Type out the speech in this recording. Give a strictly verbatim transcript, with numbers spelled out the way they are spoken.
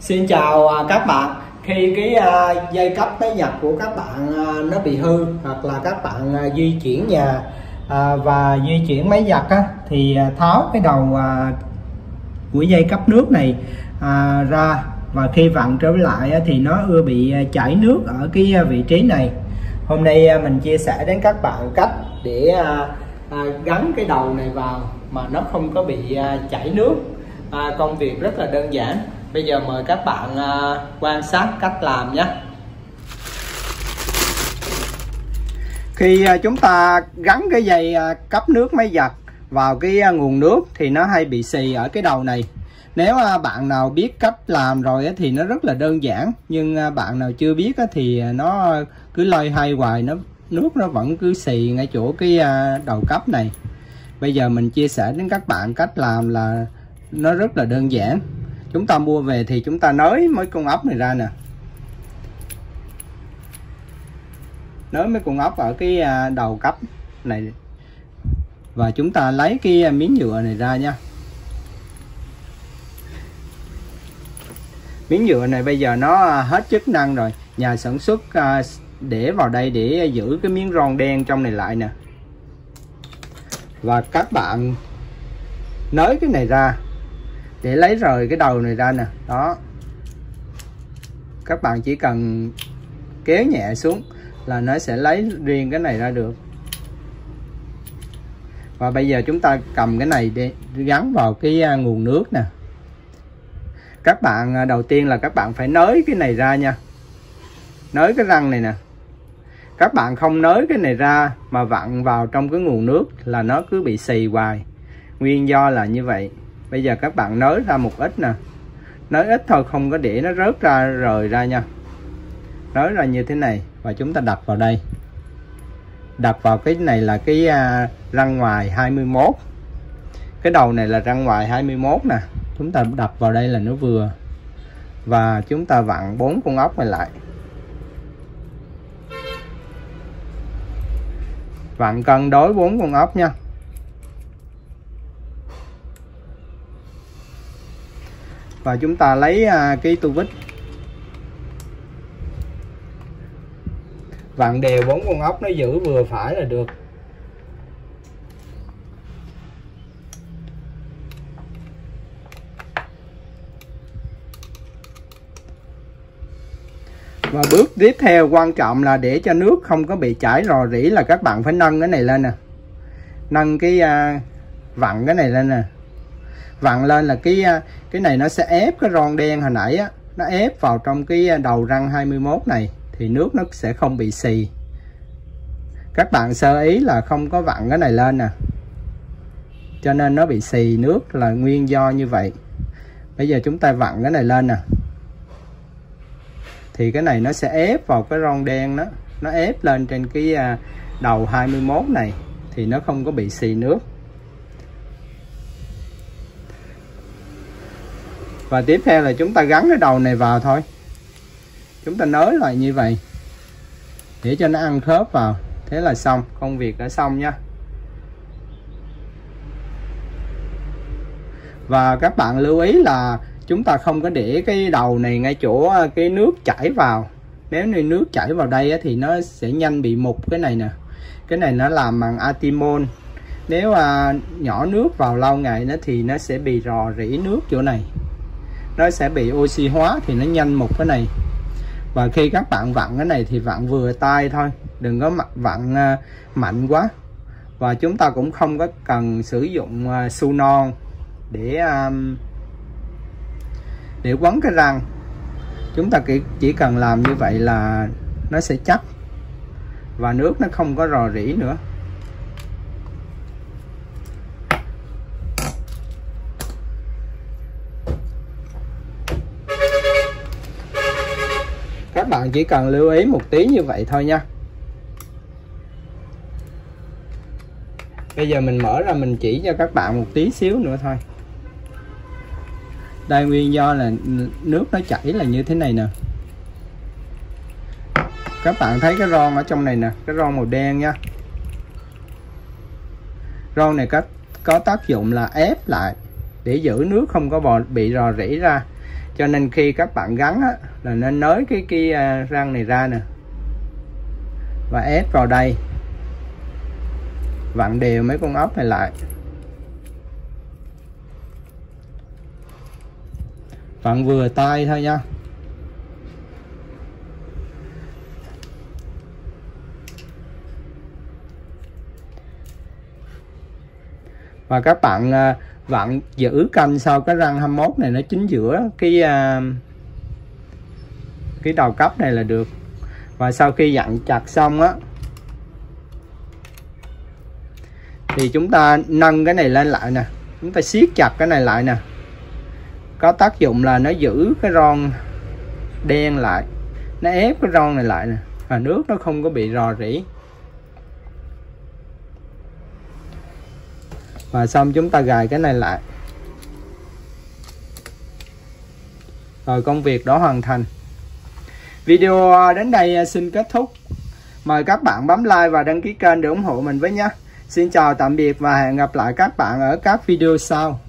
Xin chào các bạn. Khi cái dây cấp máy giặt của các bạn nó bị hư, hoặc là các bạn di chuyển nhà và di chuyển máy giặt á, thì tháo cái đầu của dây cấp nước này ra, và khi vặn trở lại thì nó ưa bị chảy nước ở cái vị trí này. Hôm nay mình chia sẻ đến các bạn cách để gắn cái đầu này vào mà nó không có bị chảy nước. Công việc rất là đơn giản. Bây giờ mời các bạn uh, quan sát cách làm nhé. Khi uh, chúng ta gắn cái dây uh, cấp nước máy giặt vào cái uh, nguồn nước thì nó hay bị xì ở cái đầu này. Nếu uh, bạn nào biết cách làm rồi uh, thì nó rất là đơn giản, nhưng uh, bạn nào chưa biết uh, thì uh, nó cứ loay hoay hoài, nó nước nó vẫn cứ xì ngay chỗ cái uh, đầu cấp này. Bây giờ mình chia sẻ đến các bạn cách làm là nó rất là đơn giản. Chúng ta mua về thì chúng ta nới mấy con ốc này ra nè, nới mấy con ốc ở cái đầu cấp này, và chúng ta lấy cái miếng nhựa này ra nha. Miếng nhựa này bây giờ nó hết chức năng rồi, nhà sản xuất để vào đây để giữ cái miếng ron đen trong này lại nè. Và các bạn nới cái này ra để lấy rời cái đầu này ra nè. Đó, các bạn chỉ cần kéo nhẹ xuống là nó sẽ lấy riêng cái này ra được. Và bây giờ chúng ta cầm cái này để gắn vào cái nguồn nước nè. Các bạn đầu tiên là các bạn phải nới cái này ra nha, nới cái răng này nè. Các bạn không nới cái này ra mà vặn vào trong cái nguồn nước là nó cứ bị xì hoài. Nguyên do là như vậy. Bây giờ các bạn nới ra một ít nè, nới ít thôi, không có để nó rớt ra rời ra nha. Nới ra như thế này và chúng ta đặt vào đây. Đặt vào cái này là cái uh, răng ngoài hai mươi mốt. Cái đầu này là răng ngoài hai mươi mốt nè. Chúng ta đặt vào đây là nó vừa. Và chúng ta vặn bốn con ốc này lại. Vặn cân đối bốn con ốc nha. Và chúng ta lấy cái tu vít, vặn đều bốn con ốc nó giữ vừa phải là được. Và bước tiếp theo quan trọng là để cho nước không có bị chảy rò rỉ là các bạn phải nâng cái này lên nè. Nâng cái uh, vặn cái này lên nè. Vặn lên là cái cái này nó sẽ ép cái ron đen hồi nãy á, nó ép vào trong cái đầu răng hai mươi mốt này thì nước nó sẽ không bị xì. Các bạn sơ ý là không có vặn cái này lên nè, cho nên nó bị xì nước là nguyên do như vậy. Bây giờ chúng ta vặn cái này lên nè, thì cái này nó sẽ ép vào cái ron đen đó, nó ép lên trên cái đầu hai mươi mốt này thì nó không có bị xì nước. Và tiếp theo là chúng ta gắn cái đầu này vào thôi. Chúng ta nới lại như vậy để cho nó ăn khớp vào. Thế là xong, công việc đã xong nha. Và các bạn lưu ý là chúng ta không có để cái đầu này ngay chỗ cái nước chảy vào. Nếu như nước chảy vào đây thì nó sẽ nhanh bị mục cái này nè. Cái này nó làm bằng Atimon. Nếu nhỏ nước vào lâu ngày nó thì nó sẽ bị rò rỉ nước chỗ này, nó sẽ bị oxy hóa thì nó nhanh mục cái này. Và khi các bạn vặn cái này thì vặn vừa tay thôi, đừng có vặn mạnh quá. Và chúng ta cũng không có cần sử dụng su non để để quấn cái răng. Chúng ta chỉ cần làm như vậy là nó sẽ chắc và nước nó không có rò rỉ nữa. Các bạn chỉ cần lưu ý một tí như vậy thôi nha. Bây giờ mình mở ra mình chỉ cho các bạn một tí xíu nữa thôi. Đây, nguyên do là nước nó chảy là như thế này nè. Các bạn thấy cái ron ở trong này nè, cái ron màu đen nha. Ron này có, có tác dụng là ép lại để giữ nước không có bò, bị rò rỉ ra. Cho nên khi các bạn gắn á, là nên nới cái cái răng này ra nè và ép vào đây, vặn đều mấy con ốc này lại, vặn vừa tay thôi nha. Và các bạn vặn giữ canh sau cái răng hai mươi mốt này nó chính giữa cái cái đầu cấp này là được. Và sau khi dặn chặt xong á thì chúng ta nâng cái này lên lại nè, chúng ta siết chặt cái này lại nè, có tác dụng là nó giữ cái ron đen lại, nó ép cái ron này lại nè, và nước nó không có bị rò rỉ. Và xong chúng ta gài cái này lại, rồi công việc đó hoàn thành. Video đến đây xin kết thúc. Mời các bạn bấm like và đăng ký kênh để ủng hộ mình với nhé. Xin chào tạm biệt và hẹn gặp lại các bạn ở các video sau.